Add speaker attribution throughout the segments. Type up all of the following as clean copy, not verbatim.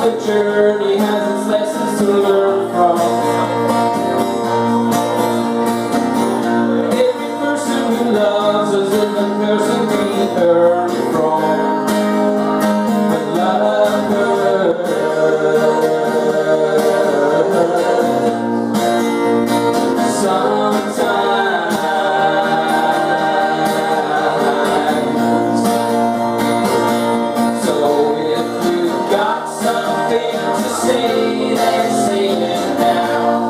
Speaker 1: the journey has its lessons to learn from. Every person who loves us is the person we earn from. But love hurts. Sometimes. So if you've got something to say, then say it now.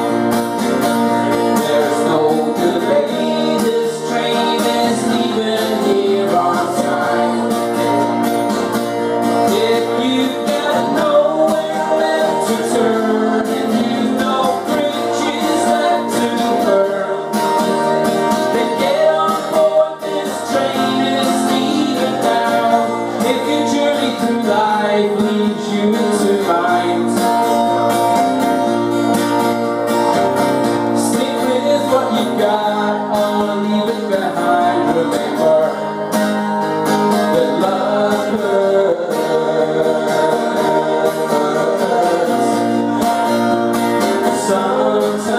Speaker 1: There's no delay, this train is leaving here on time. If you've got nowhere left to turn, and you've no bridges left to burn, then get on board, this train is leaving now. If your journey through life leads you into mine, stick with what you got, or leave it behind. Remember that love hurts. Sometimes.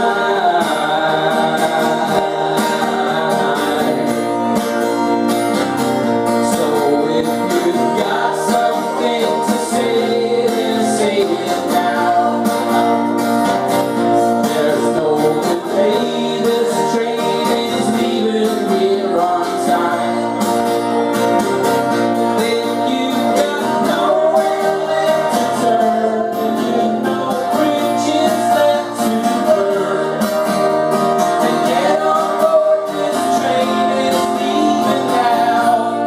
Speaker 1: So if you've got something to say, then say it now. There's no delay, this train is leaving here on time. If you've got nowhere left to turn, and you've no bridges left to burn, then get on board, this train is leaving now.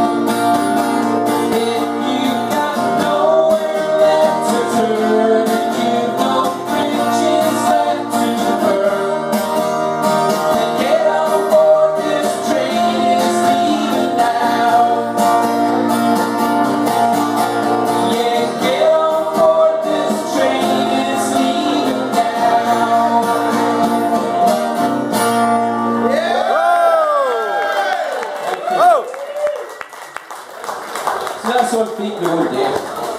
Speaker 1: If you've got nowhere left to turn, and you've no bridges left to burn, then get on board, this train is leaving now. Yeah, get on board, this train is leaving now. So that's what people do.